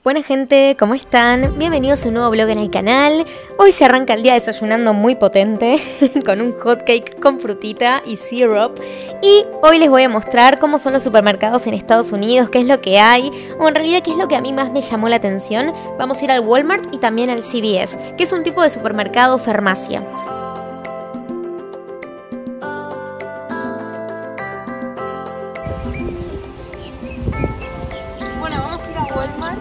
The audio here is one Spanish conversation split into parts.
Buena gente, ¿cómo están? Bienvenidos a un nuevo vlog en el canal. Hoy se arranca el día desayunando muy potente con un hot cake con frutita y syrup. Y hoy les voy a mostrar cómo son los supermercados en Estados Unidos, qué es lo que hay, o en realidad qué es lo que a mí más me llamó la atención. Vamos a ir al Walmart y también al CVS, que es un tipo de supermercado farmacia. Bueno, vamos a ir a Walmart.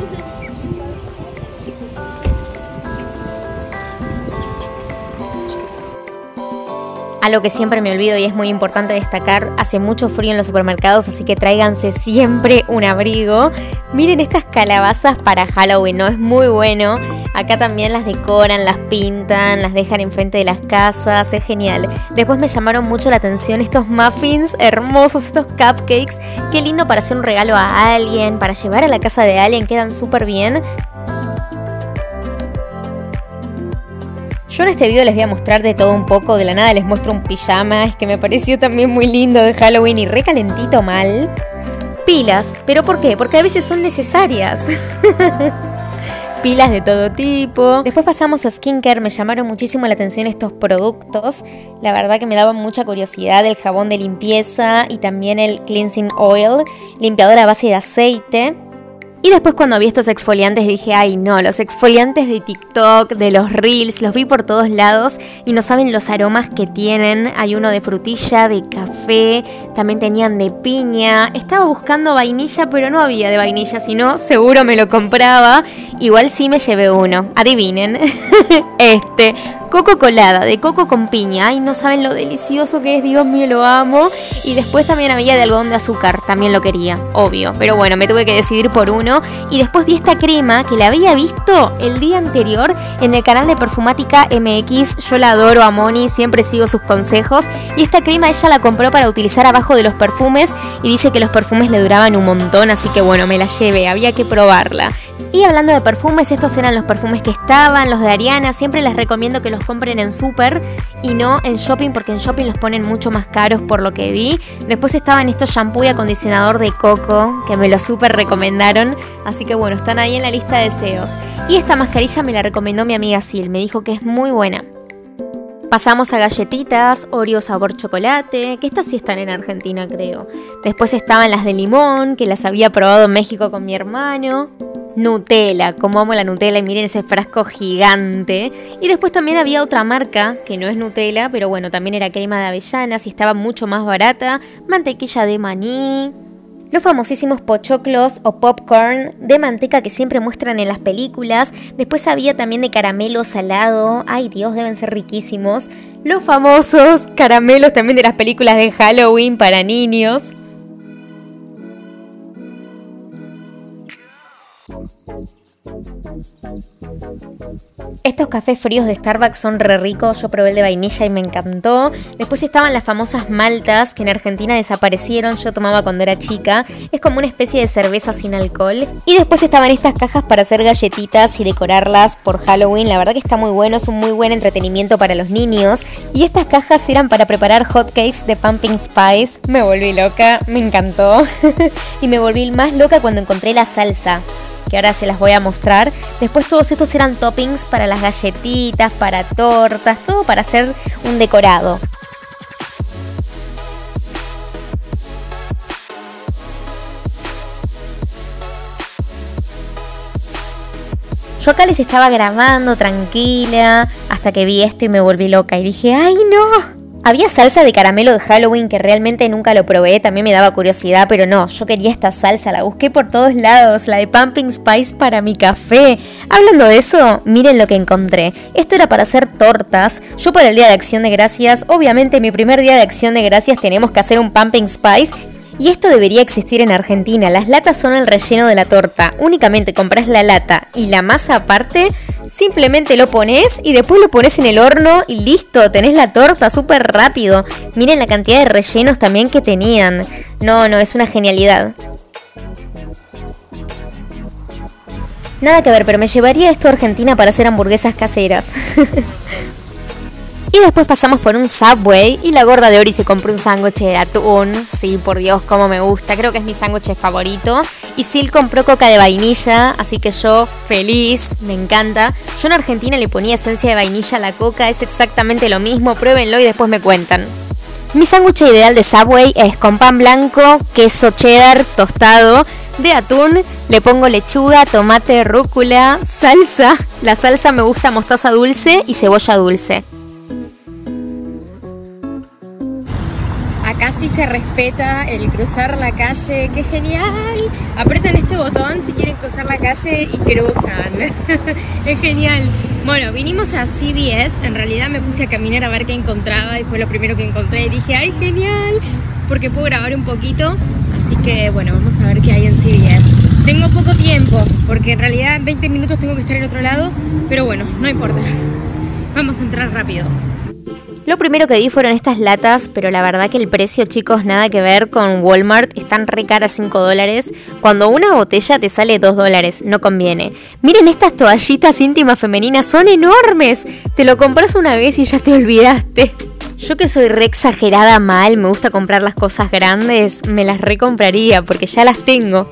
Algo que siempre me olvido y es muy importante destacar, hace mucho frío en los supermercados, así que tráiganse siempre un abrigo. Miren estas calabazas para Halloween, ¿no? Es muy bueno. Acá también las decoran, las pintan, las dejan enfrente de las casas, es genial. Después me llamaron mucho la atención estos muffins hermosos, estos cupcakes. Qué lindo para hacer un regalo a alguien, para llevar a la casa de alguien, quedan súper bien. Yo en este video les voy a mostrar de todo un poco, de la nada les muestro un pijama, es que me pareció también muy lindo de Halloween y re calentito mal. Pilas, ¿pero por qué? Porque a veces son necesarias. Pilas de todo tipo. Después pasamos a skincare, me llamaron muchísimo la atención estos productos. La verdad que me daban mucha curiosidad el jabón de limpieza y también el cleansing oil, limpiador a base de aceite. Y después cuando vi estos exfoliantes dije, ay no, los exfoliantes de TikTok, de los Reels, los vi por todos lados y no saben los aromas que tienen. Hay uno de frutilla, de café, también tenían de piña. Estaba buscando vainilla, pero no había de vainilla, si no, seguro me lo compraba. Igual sí me llevé uno, adivinen. Coco colada, de coco con piña. Ay, no saben lo delicioso que es, Dios mío, lo amo. Y después también había de algodón de azúcar, también lo quería, obvio. Pero bueno, me tuve que decidir por uno. Y después vi esta crema que la había visto el día anterior en el canal de Perfumática MX. Yo la adoro a Moni, siempre sigo sus consejos. Y esta crema ella la compró para utilizar abajo de los perfumes. Y dice que los perfumes le duraban un montón, así que bueno, me la llevé, había que probarla. Y hablando de perfumes, estos eran los perfumes que estaban, los de Ariana. Siempre les recomiendo que los compren en súper y no en shopping, porque en shopping los ponen mucho más caros por lo que vi. Después estaban estos shampoo y acondicionador de coco, que me lo súper recomendaron. Así que bueno, están ahí en la lista de deseos. Y esta mascarilla me la recomendó mi amiga Sil, me dijo que es muy buena. Pasamos a galletitas, Oreo sabor chocolate, que estas sí están en Argentina creo. Después estaban las de limón, que las había probado en México con mi hermano. Nutella, como amo la Nutella y miren ese frasco gigante. Y después también había otra marca que no es Nutella, pero bueno, también era crema de avellanas y estaba mucho más barata. Mantequilla de maní. Los famosísimos pochoclos o popcorn de manteca que siempre muestran en las películas. Después había también de caramelo salado. Ay Dios, deben ser riquísimos. Los famosos caramelos también de las películas de Halloween para niños. Estos cafés fríos de Starbucks son re ricos, yo probé el de vainilla y me encantó. Después estaban las famosas maltas que en Argentina desaparecieron, yo tomaba cuando era chica. Es como una especie de cerveza sin alcohol. Y después estaban estas cajas para hacer galletitas y decorarlas por Halloween. La verdad que está muy bueno, es un muy buen entretenimiento para los niños. Y estas cajas eran para preparar hot cakes de pumpkin spice. Me volví loca, me encantó. Y me volví más loca cuando encontré la salsa, que ahora se las voy a mostrar. Después todos estos eran toppings para las galletitas, para tortas, todo para hacer un decorado. Yo acá les estaba grabando tranquila hasta que vi esto y me volví loca y dije, ¡ay no! Había salsa de caramelo de Halloween que realmente nunca lo probé, también me daba curiosidad, pero no, yo quería esta salsa, la busqué por todos lados, la de pumpkin spice para mi café. Hablando de eso, miren lo que encontré. Esto era para hacer tortas. Yo para el Día de Acción de Gracias, obviamente mi primer Día de Acción de Gracias tenemos que hacer un pumpkin spice. Y esto debería existir en Argentina. Las latas son el relleno de la torta. Únicamente compras la lata y la masa aparte. Simplemente lo pones y después lo pones en el horno y listo. Tenés la torta súper rápido. Miren la cantidad de rellenos también que tenían. No, es una genialidad. Nada que ver, pero me llevaría esto a Argentina para hacer hamburguesas caseras. Y después pasamos por un Subway y la gorda de Ori se compró un sándwich de atún. Sí, por Dios, cómo me gusta. Creo que es mi sándwich favorito. Y Sil compró coca de vainilla, así que yo feliz, me encanta. Yo en Argentina le ponía esencia de vainilla a la coca, es exactamente lo mismo. Pruébenlo y después me cuentan. Mi sándwich ideal de Subway es con pan blanco, queso cheddar tostado, de atún, le pongo lechuga, tomate, rúcula, salsa. La salsa me gusta mostaza dulce y cebolla dulce. Acá sí se respeta el cruzar la calle, ¡qué genial! Apretan este botón si quieren cruzar la calle y cruzan. Es genial. Bueno, vinimos a CVS, en realidad me puse a caminar a ver qué encontraba y fue lo primero que encontré y dije, ¡ay, genial! Porque puedo grabar un poquito, así que bueno, vamos a ver qué hay en CVS. Tengo poco tiempo, porque en realidad en 20 minutos tengo que estar en otro lado, pero bueno, no importa. Vamos a entrar rápido. Lo primero que vi fueron estas latas, pero la verdad que el precio, chicos, nada que ver con Walmart. Están re caras, $5. Cuando una botella te sale $2, no conviene. Miren estas toallitas íntimas femeninas, son enormes. Te lo compras una vez y ya te olvidaste. Yo que soy re exagerada mal, me gusta comprar las cosas grandes, me las recompraría porque ya las tengo.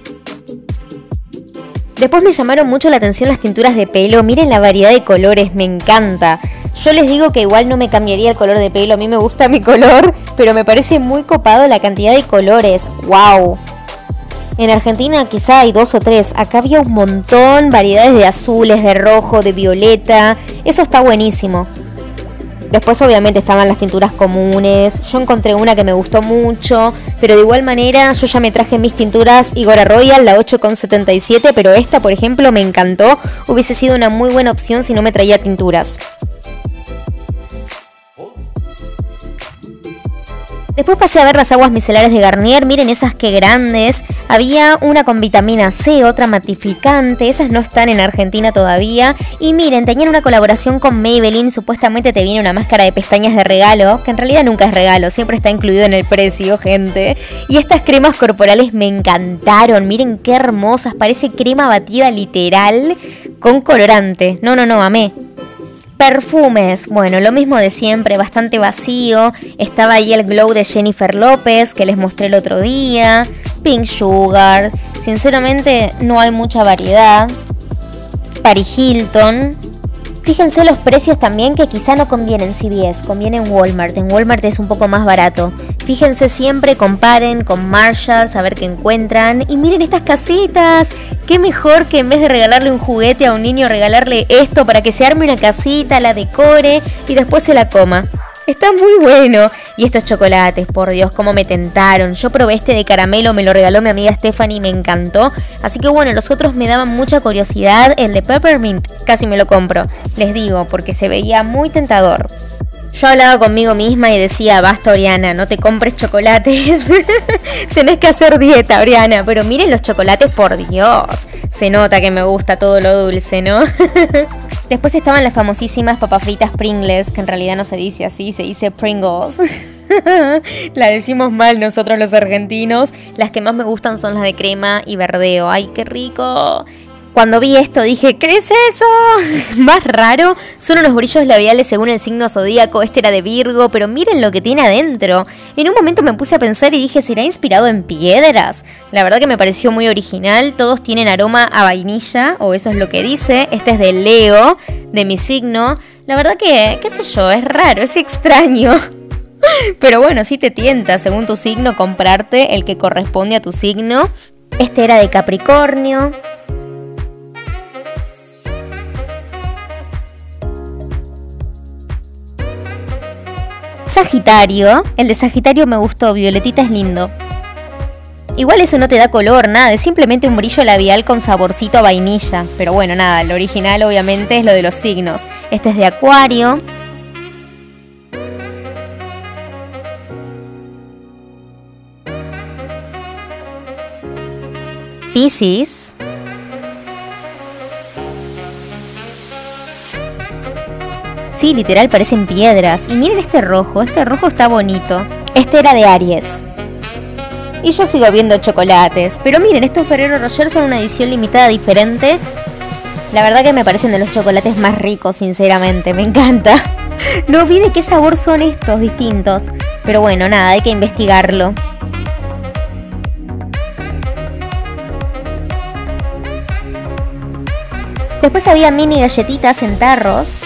Después me llamaron mucho la atención las tinturas de pelo. Miren la variedad de colores, me encanta. Yo les digo que igual no me cambiaría el color de pelo, a mí me gusta mi color, pero me parece muy copado la cantidad de colores. ¡Wow! En Argentina quizá hay 2 o 3, acá había un montón, variedades de azules, de rojo, de violeta, eso está buenísimo. Después obviamente estaban las tinturas comunes, yo encontré una que me gustó mucho, pero de igual manera yo ya me traje mis tinturas Igora Royal, la 8,77, pero esta por ejemplo me encantó, hubiese sido una muy buena opción si no me traía tinturas. Después pasé a ver las aguas micelares de Garnier, miren esas que grandes. Había una con vitamina C, otra matificante, esas no están en Argentina todavía. Y miren, tenían una colaboración con Maybelline, supuestamente te viene una máscara de pestañas de regalo, que en realidad nunca es regalo, siempre está incluido en el precio, gente. Y estas cremas corporales me encantaron, miren qué hermosas, parece crema batida literal con colorante. No, amé. Perfumes, bueno, lo mismo de siempre, bastante vacío. Estaba ahí el Glow de Jennifer López, que les mostré el otro día. Pink Sugar. Sinceramente, no hay mucha variedad. Paris Hilton. Fíjense los precios también, que quizá no conviene en CVS, conviene en Walmart. En Walmart es un poco más barato. Fíjense siempre, comparen con Marshalls a ver qué encuentran. Y miren estas casitas. Qué mejor que en vez de regalarle un juguete a un niño, regalarle esto para que se arme una casita, la decore y después se la coma. Está muy bueno. Y estos chocolates, por Dios, cómo me tentaron. Yo probé este de caramelo, me lo regaló mi amiga Stephanie y me encantó. Así que bueno, los otros me daban mucha curiosidad. El de Peppermint casi me lo compro, les digo, porque se veía muy tentador. Yo hablaba conmigo misma y decía, basta Oriana, no te compres chocolates. Tenés que hacer dieta, Oriana. Pero miren los chocolates, por Dios. Se nota que me gusta todo lo dulce, ¿no? Después estaban las famosísimas papas fritas Pringles, que en realidad no se dice así, se dice Pringles. La decimos mal nosotros los argentinos. Las que más me gustan son las de crema y verdeo. ¡Ay, qué rico! Cuando vi esto dije, ¿qué es eso? Más raro son los brillos labiales según el signo zodíaco. Este era de Virgo, pero miren lo que tiene adentro. En un momento me puse a pensar y dije, ¿será inspirado en piedras? La verdad que me pareció muy original. Todos tienen aroma a vainilla, o eso es lo que dice. Este es de Leo, de mi signo. La verdad que, qué sé yo, es raro, es extraño. Pero bueno, sí te tienta, según tu signo, comprarte el que corresponde a tu signo. Este era de Capricornio. Sagitario, el de Sagitario me gustó, violetita es lindo. Igual eso no te da color, nada, es simplemente un brillo labial con saborcito a vainilla. Pero bueno, nada, lo original obviamente es lo de los signos. Este es de Acuario. Piscis. Sí, literal parecen piedras. Y miren este rojo está bonito. Este era de Aries. Y yo sigo viendo chocolates. Pero miren, estos Ferrero Rocher son una edición limitada diferente. La verdad que me parecen de los chocolates más ricos, sinceramente, me encanta. No vi de qué sabor son estos distintos. Pero bueno, nada, hay que investigarlo. Después había mini galletitas en tarros.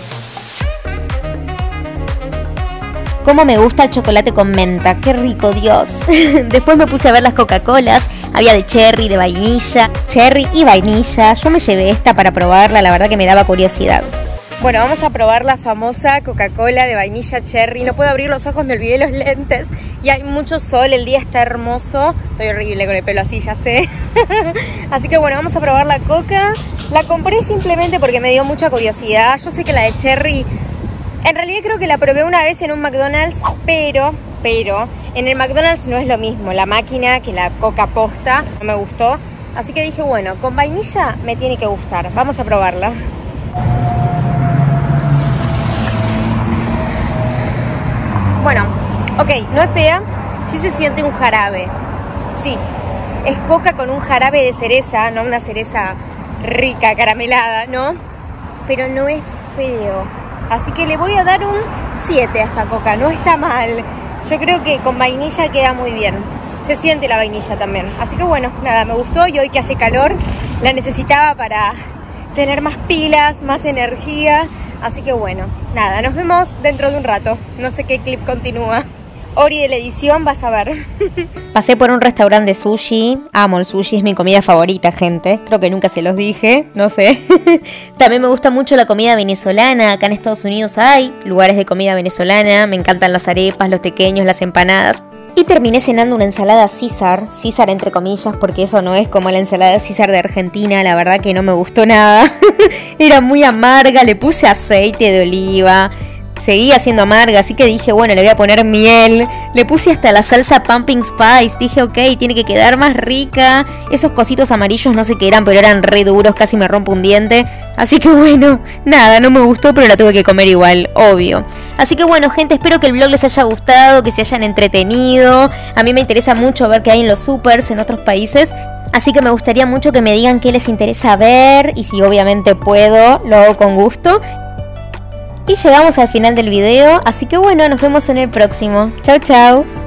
Cómo me gusta el chocolate con menta, qué rico, Dios. Después me puse a ver las Coca-Colas, había de cherry, de vainilla, cherry y vainilla. Yo me llevé esta para probarla, la verdad que me daba curiosidad. Bueno, vamos a probar la famosa Coca-Cola de vainilla cherry. No puedo abrir los ojos, me olvidé los lentes. Y hay mucho sol, el día está hermoso. Estoy horrible con el pelo así, ya sé. Así que bueno, vamos a probar la Coca. La compré simplemente porque me dio mucha curiosidad. Yo sé que la de cherry... En realidad creo que la probé una vez en un McDonald's, pero en el McDonald's no es lo mismo la máquina que la Coca posta, no me gustó. Así que dije, bueno, con vainilla me tiene que gustar, vamos a probarla. Bueno, ok, no es fea, sí se siente un jarabe, sí, es Coca con un jarabe de cereza, no una cereza rica, caramelada, ¿no? Pero no es feo. Así que le voy a dar un 7 a esta Coca, no está mal. Yo creo que con vainilla queda muy bien. Se siente la vainilla también. Así que bueno, nada, me gustó y hoy que hace calor la necesitaba para tener más pilas, más energía. Así que bueno, nada, nos vemos dentro de un rato. No sé qué clip continúa. Ori de la edición, vas a ver. Pasé por un restaurante de sushi. Amo el sushi, es mi comida favorita, gente. Creo que nunca se los dije, no sé. También me gusta mucho la comida venezolana. Acá en Estados Unidos hay lugares de comida venezolana. Me encantan las arepas, los tequeños, las empanadas. Y terminé cenando una ensalada César entre comillas, porque eso no es como la ensalada César de Argentina, la verdad que no me gustó nada. Era muy amarga, le puse aceite de oliva. Seguía siendo amarga, así que dije, bueno, le voy a poner miel. Le puse hasta la salsa pumpkin spice. Dije, ok, tiene que quedar más rica. Esos cositos amarillos no sé qué eran, pero eran re duros, casi me rompo un diente. Así que bueno, nada, no me gustó, pero la tuve que comer igual, obvio. Así que bueno, gente, espero que el vlog les haya gustado, que se hayan entretenido. A mí me interesa mucho ver qué hay en los supers en otros países. Así que me gustaría mucho que me digan qué les interesa ver. Y si obviamente puedo, lo hago con gusto. Y llegamos al final del video, así que bueno, nos vemos en el próximo. Chau, chau.